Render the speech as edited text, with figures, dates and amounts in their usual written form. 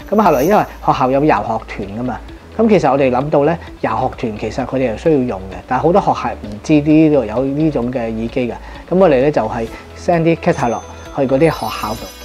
咁後來因為學校有遊學團噶嘛，咁其實我哋諗到咧，遊學團其實佢哋係需要用嘅，但係好多學校唔知呢度有呢種嘅耳機嘅，咁我哋咧就係 send 啲 catalog 去嗰啲學校度。